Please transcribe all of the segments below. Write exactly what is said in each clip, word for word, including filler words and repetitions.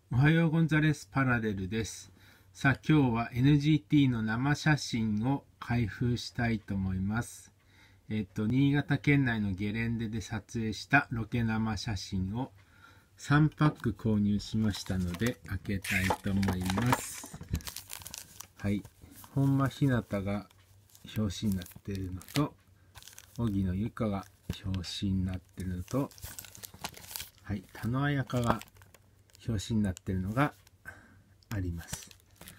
おはようゴンザレスパラレルです。さあ今日は エヌジーティー の生写真を開封したいと思います。えっと、新潟県内のゲレンデで撮影したロケ生写真をさんパック購入しましたので開けたいと思います。はい。本間ひなたが表紙になっているのと、荻野由香が表紙になっているのと、はい。田野彩香が表紙になっているのがあります。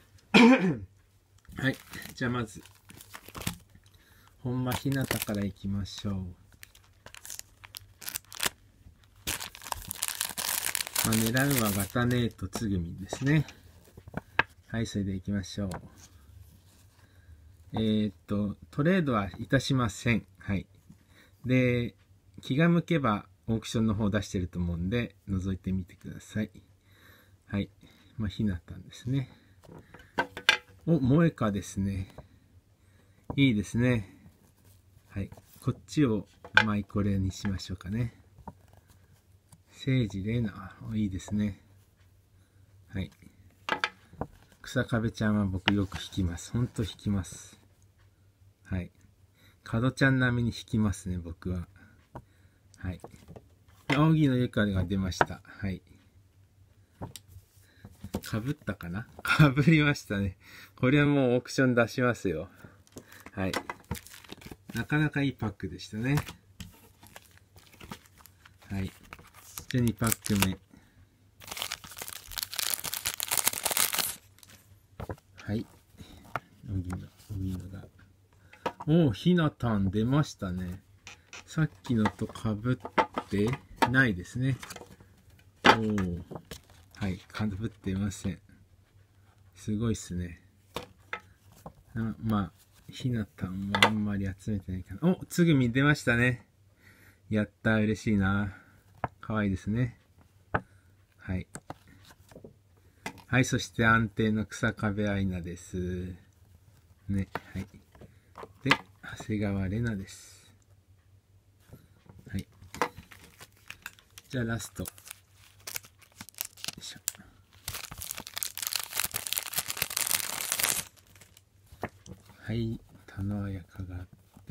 はい。じゃあまず、本間ひなたからいきましょう。まあ、狙うはガタネートつぐみですね。はい、それでいきましょう。えー、っと、トレードはいたしません。はい。で、気が向けばオークションの方出してると思うんで、覗いてみてください。はい。まあ、ひなたんですね。お、萌えかですね。いいですね。はい。こっちを、まあ、これにしましょうかね。聖司玲奈。いいですね。はい。草壁ちゃんは僕よく弾きます。ほんと弾きます。はい。角ちゃん並みに弾きますね、僕は。はい。荻野由香が出ました。はい。かぶったかな？かぶりましたね。これはもうオークション出しますよ。はい。なかなかいいパックでしたね。はい。じゃあにパック目。はい。荻野、荻野が。おお、ひなたん出ましたね。さっきのとかぶってないですね。おお。はい。かぶっていません。すごいっすね。あまあ、ひなたんはあんまり集めてないかな。お、つぐみ出ましたね。やったー、嬉しいな。かわいいですね。はい。はい、そして安定の草壁愛菜です。ね、はい。で、長谷川玲奈です。はい。じゃあラスト。よいしょ。はい、田野彩香があって、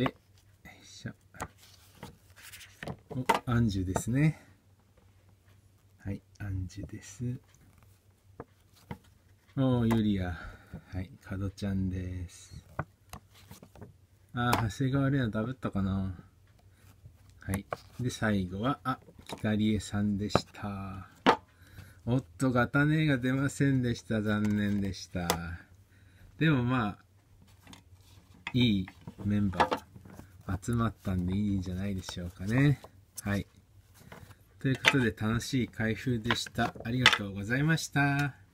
よいしょ。お、アンジュですね。はい、アンジュです。おー、ユリア。はい、カドちゃんです。あー、長谷川玲奈ダブったかな。はい。で、最後は、あ、北里江さんでした。おっと、ガタネが出ませんでした。残念でした。でもまあ、いいメンバー集まったんでいいんじゃないでしょうかね。はい。ということで楽しい開封でした。ありがとうございました。